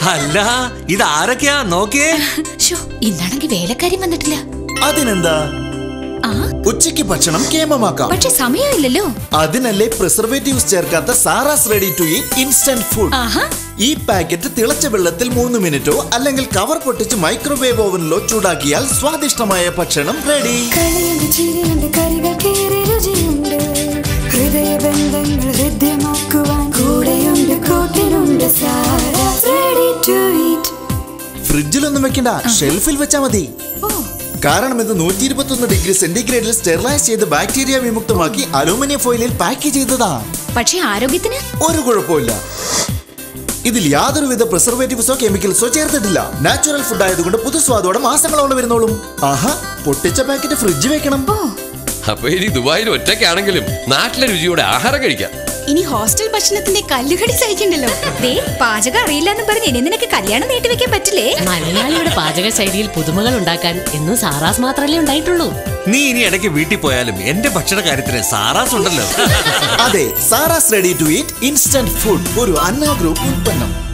അല്ല ഇതാരൊക്കെയാ നോക്കിയേ. ഇന്നാണെങ്കിൽ വേലക്കാരി വന്നിട്ടില്ല. അതിനെന്താ, ഉച്ചയ്ക്ക് ഭക്ഷണം കേമമാക്കാം. പക്ഷെ സമയമില്ലല്ലോ. അതിനല്ലേ പ്രിസർവേറ്റീവ്സ് ചേർക്കാത്ത Saras ready to eat instant food. ഈ പാക്കറ്റ് തിളച്ച വെള്ളത്തിൽ 3 മിനിറ്റോ അല്ലെങ്കിൽ കവർ പൊട്ടിച്ച് മൈക്രോവേവ് ഓവനിലോ ചൂടാക്കിയാൽ സ്വാദിഷ്ടമായ ഭക്ഷണം റെഡി. ഫ്രിഡ്ജിലൊന്നും വെക്കണ്ട, ഷെൽഫിൽ വെച്ചാ മതി. കാരണം ഇത് 121 ഡിഗ്രി സെന്റിഗ്രേഡിൽ സ്റ്റെറിലൈസ് ചെയ്ത് ബാക്ടീരിയ വിമുക്തമാക്കി അലൂമിനിയം ഫോയിലിൽ പാക്ക് ചെയ്തതാ. പക്ഷേ ആരോഗ്യത്തിന് ഒരു കുഴപ്പമില്ല. ഇതിൽ യാതൊരുവിധ പ്രിസർവേറ്റീവ്സോ കെമിക്കൽസോ ചേർത്തിട്ടില്ല. നാച്ചുറൽ ഫുഡ് ആയതുകൊണ്ട് പുതുസ്വാദോടെ മാസങ്ങളോളം വരുന്നോളും. ആഹാ, പൊട്ടിച്ച പാക്കറ്റ് ഫ്രിഡ്ജ് വെക്കണം. അപ്പൊ ഇനി ദുബായിൽ ഒറ്റയ്ക്കാണെങ്കിലും നാട്ടിലെ രുചിയോടെ ആഹാരം കഴിക്കാം. ഇനി ഹോസ്റ്റൽ ഭക്ഷണത്തിന്റെ കല്ലുകടി സഹിക്കണ്ടല്ലോ. പാചകം അറിയില്ല എന്ന് പറഞ്ഞ് ഇനി നിനക്ക് കല്യാണം നീട്ടിവെക്കാൻ പറ്റില്ലേ? മലയാളിയുടെ പാചക ശൈലിയിൽ പുതുമകൾ ഉണ്ടാക്കാൻ എന്നും സാറാസ് മാത്രമല്ലേ ഉണ്ടായിട്ടുള്ളൂ. നീ ഇനി ഇടയ്ക്ക് വീട്ടിൽ പോയാലും എന്റെ ഭക്ഷണ കാര്യത്തിന് സാറാസ് ഉണ്ടല്ലോ. അതെ, Saras ready to eat instant food ഒരു അന്ന ഗ്രൂപ്പ് ഉൽപ്പന്നം.